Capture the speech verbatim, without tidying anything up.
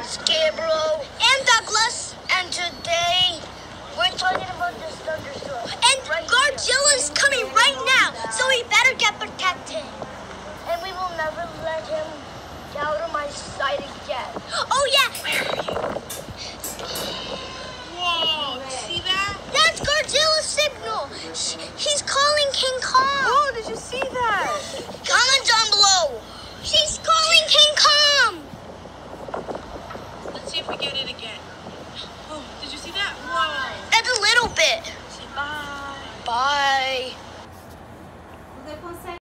It's Gabriel. And Douglas. And today, we're talking about this thunderstorm. And right Godzilla's here. coming